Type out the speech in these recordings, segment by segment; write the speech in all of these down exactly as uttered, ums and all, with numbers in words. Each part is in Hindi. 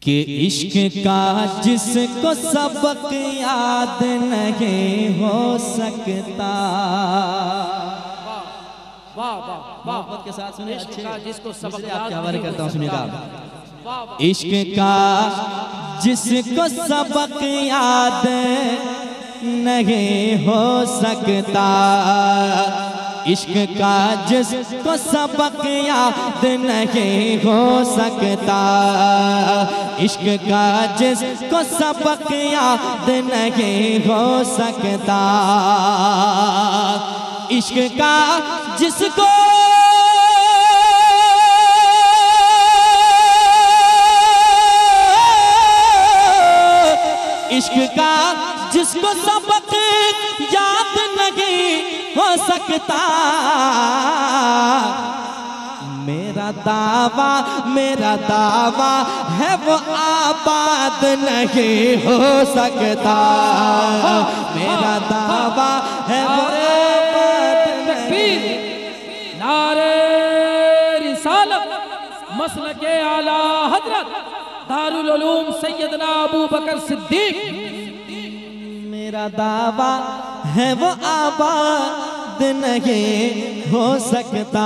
कि इश्क का जिसको सबक याद नहीं हो सकता। वाह वाह मोहब्बत के साथ सुनिए, इश्क का जिसको सबक याद आपके हवाले करता हूँ, सुनिएगा। वाह इश्क का जिसको सबक याद नहीं हो सकता, इश्क का जिसको सबक याद नहीं हो सकता, इश्क का जिसको सबक याद नहीं हो सकता, इश्क का जिसको इश्क का जिसको सबक याद नहीं हो सकता, मेरा दावा मेरा दावा है वो आबाद नहीं हो सकता, मेरा दावा है वो आबाद नहीं। नारे रिसालत मसलके आला हजरत दारुल उलूम सैयदना अबू बकर सिद्दीक। मेरा दावा है वो आबाद नहीं हो सकता।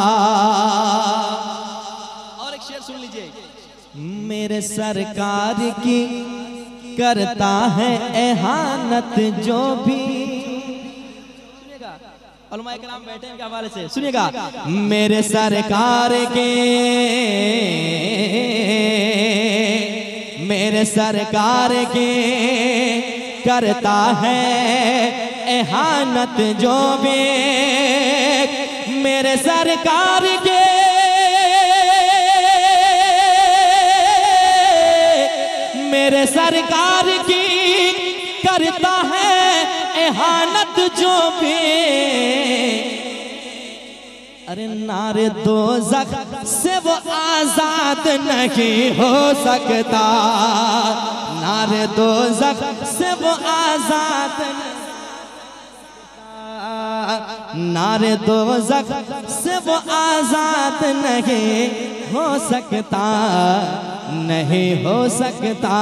और एक शेर सुन लीजिए। मेरे सरकार की करता है एहानत जो भी, सुनिएगा उलमाए किराम बैठे हैं के हवाले से, सुनिएगा। मेरे सरकार के मेरे सरकार के करता है एहानत जो भी, मेरे सरकार के मेरे सरकार की करता है एहानत जो भी, अरे नारे दोज़ख से वो आजाद नहीं हो सकता, नारे दोज़ख से वो आजाद नहीं, नारे दोज़ख से वो आजाद नहीं हो सकता, नहीं हो सकता,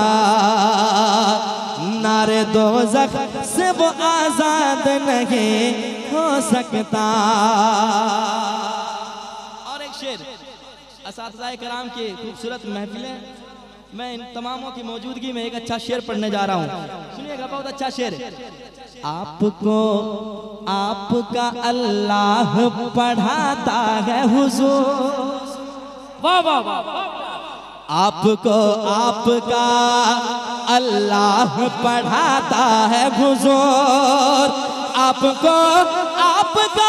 नारे दोज़ख से वो आजाद नहीं हो सकता। और एक शेर असातिज़ाए किराम की खूबसूरत महफिलें, मैं इन तमामों की मौजूदगी में एक अच्छा शेर पढ़ने जा रहा हूँ, सुनिएगा। बहुत अच्छा शेर। आपको आपका अल्लाह पढ़ाता है हुजूर, वाह वाह वाह। आपको आपका अल्लाह पढ़ाता है हुजूर, आपको आपका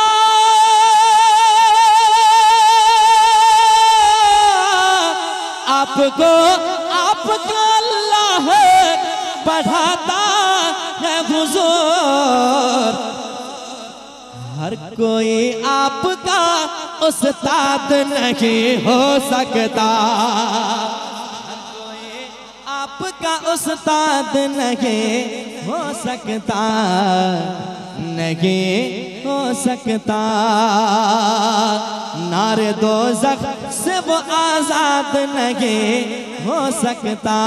आपको आपका अल्लाह पढ़ाता है हुजूर, हर कोई आपका उस्ताद नहीं हो सकता, हर कोई आपका उस्ताद नहीं हो सकता, नहीं हो सकता, नारे दोज़ख से वो आजाद नहीं हो सकता।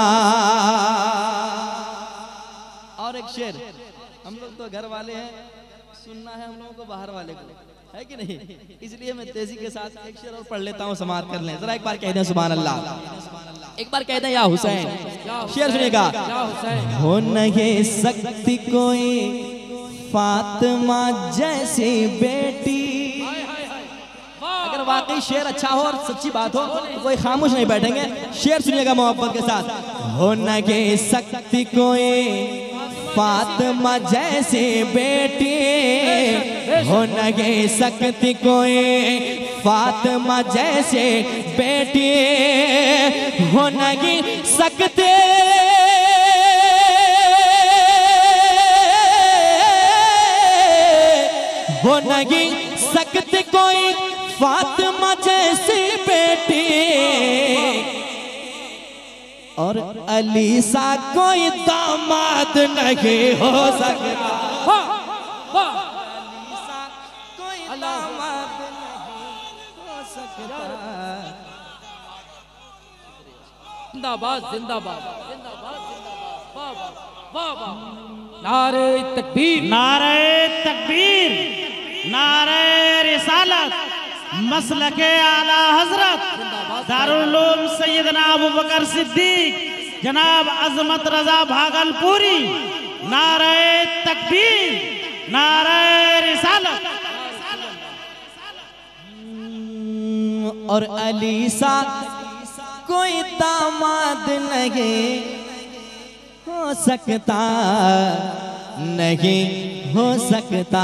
और एक शेर, हम लोग तो घर वाले हैं, सुनना है हम लोगों को बाहर वाले को, है कि नहीं, इसलिए मैं तेजी के साथ एक शेर और पढ़ लेता हूँ, समाप्त कर लें। जरा एक बार कह दें सुभान अल्लाह, एक बार कह दें या हुसैन। शेर सुनिएगा। हो नहीं सकती कोई फातिमा जैसी बेटी, अगर वाकई शेर अच्छा हो और सच्ची बात हो तो कोई खामोश नहीं बैठेंगे। शेर सुनिएगा मोहब्बत के साथ। हो नहीं सकती कोई फातिमा जैसी बेटी, हो नहीं सकती कोई फातिमा जैसे बेटी, हो नहीं सकते हो नहीं सकते कोई फातिमा जैसी बेटी, और अली सा कोई दामाद नहीं हो सकता, अली सा कोई दामाद नहीं हो सकता। जिंदाबाद जिंदाबाद जिंदाबाद वाह वाह वाह। नारे तकबीर, नारे तकबीर, नारे रिसालत, मसलके आला हजरत दारुल उलूम सैयदना अबू बकर सिद्दीक जनाब अजमत रजा भागलपुरी। नारे तकबीर, नारे रिसालत। और अली सा कोई दामाद नहीं हो सकता, नहीं हो सकता।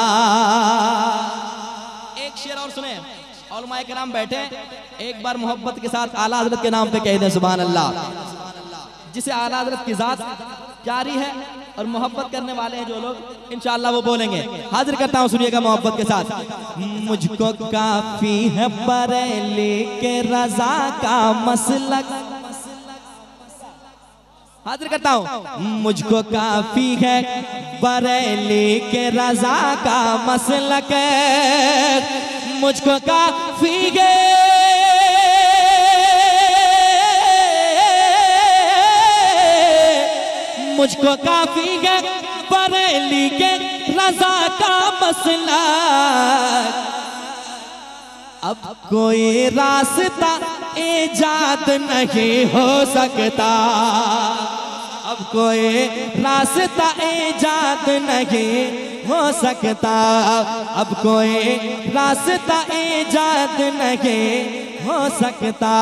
एक शेर और सुने, उलमाए किराम बैठे, एक बार मोहब्बत के साथ आला हजरत के नाम पे कह दे सुभान अल्लाह। जिसे आला हजरत की जात प्यारी है और मोहब्बत करने वाले हैं जो लोग, इंशाअल्लाह वो बोलेंगे। हाजिर करता हूँ, सुनिएगा मोहब्बत के साथ। मुझको काफी है बरेली के रजा का मसलक। हाजिर करता हूँ, मुझको काफी है बरेली के रजा का मसलक, मुझको काफी है मुझको काफी है बरेली के रजा का मसला। अब कोई रास्ता इजाद नहीं हो सकता, अब कोई रास्ता इजाद नहीं हो सकता, अब कोई रास्ता इजाद नहीं हो सकता।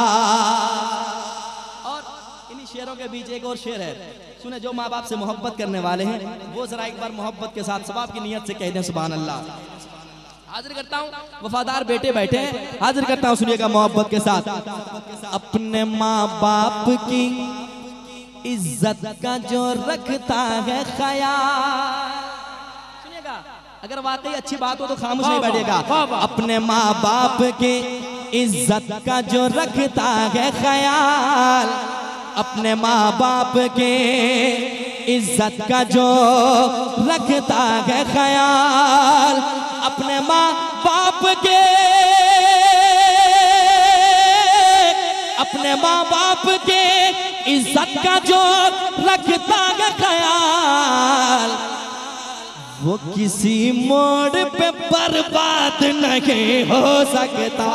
और इन्हीं शेरों के बीच एक और शेर है, सुने। जो माँ बाप से मोहब्बत करने वाले हैं वो जरा एक बार मोहब्बत के साथ सवाब की नियत से कह दें सुभान अल्लाह। हाजिर करता हूँ, वफादार बेटे बैठे हैं, हाजिर करता हूँ, सुनिएगा मोहब्बत के साथ। अपने माँ बाप की इज्जत का जो रखता है ख्याल, सुनिएगा, अगर वाकई अच्छी बात हो तो खामोश नहीं बैठेगा। अपने माँ बाप की इज्जत का जो रखता है ख्याल, अपने माँ बाप के इज्जत का जो रखता है ख्याल, अपने माँ बाप के अपने माँ बाप के इज्जत का जो रखता है ख्याल, वो किसी मोड़ पे बर्बाद नहीं हो सकता।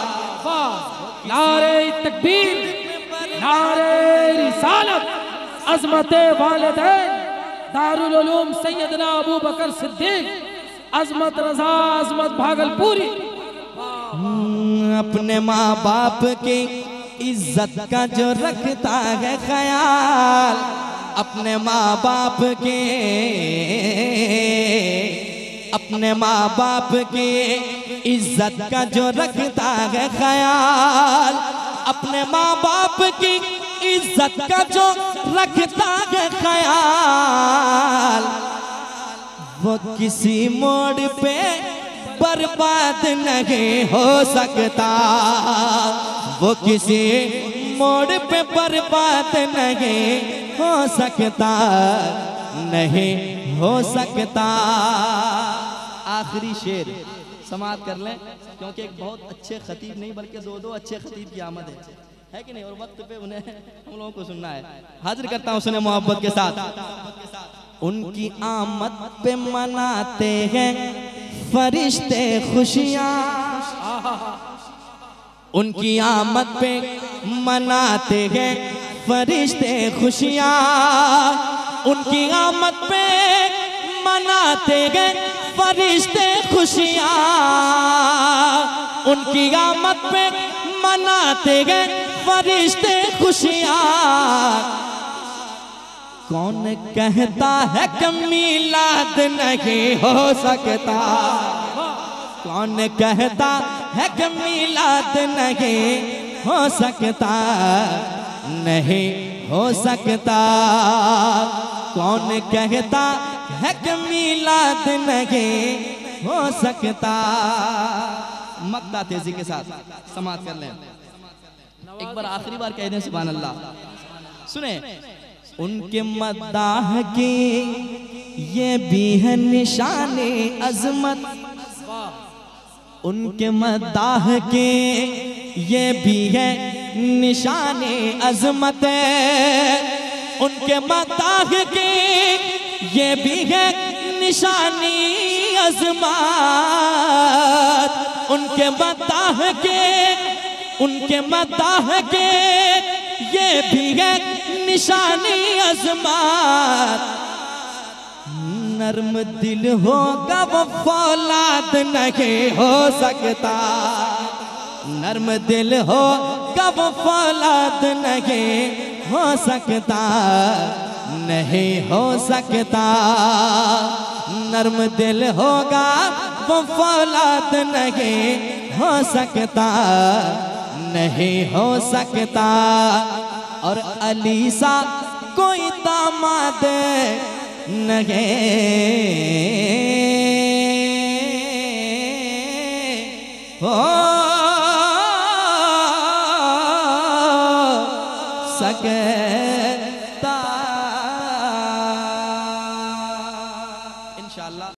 नारे तकबीर, नारे रिसालत, अज़मते वालिदैन दारुल उलूम सैयदना अबू बकर सिद्दीक, अज़मत रज़ा अज़मत भागलपुरी। अपने माँ बाप की इज्जत का जो रखता है ख्याल, अपने माँ बाप के अपने माँ बाप की इज्जत का जो रखता है ख्याल, अपने माँ बाप की इज्जत का जो रखता है ख्याल, वो किसी मोड़ पे बर्बाद नहीं हो सकता, वो किसी मोड़ पे बर्बाद नहीं हो सकता, नहीं हो सकता। आखिरी शेर समाप्त कर लें, क्योंकि एक बहुत अच्छे खतीब नहीं बल्कि दो दो अच्छे खतीब की आमद है, है कि नहीं, और वक्त पे उन्हें हम लोगों को सुनना है। हाजिर करता हूँ, सुने मोहब्बत के साथ। उनकी आमद पे मनाते हैं फरिश्ते खुशियाँ, उनकी आमद पे मनाते हैं फरिश्ते खुशियाँ, उनकी आमद पे मनाते हैं फरिश्ते खुशियाँ, उनकी आमद पे मनाते हैं फरिश्ते खुशियाँ। कौन कहता है कि मिलाद नहीं हो सकता, कौन कहता है कि मिलाद नहीं हो सकता, नहीं हो सकता। कौन कहता है कि मिलाद नहीं हो सकता। मक्ता तेजी के साथ समाप्त कर लें, एक बार आखिरी बार कह दें सुभान अल्लाह। सुने, उनके मद्दाह की ये भी है निशानी अजमत, उनके मद्दाह के ये भी है निशाने अजमत, उनके मताह के ये भी है निशानी अजमत, उनके मताह के उनके मताह के ये भी है निशानी अजमत। नर्म दिल होगा वो फौलाद नहीं हो सकता, नर्म दिल होगा वो फौलाद नहीं हो सकता, नहीं हो सकता। नर्म दिल होगा वो फौलाद नहीं हो सकता, नहीं हो सकता। और अली सा कोई दामाद नहीं हो सकता। इंशाअल्लाह।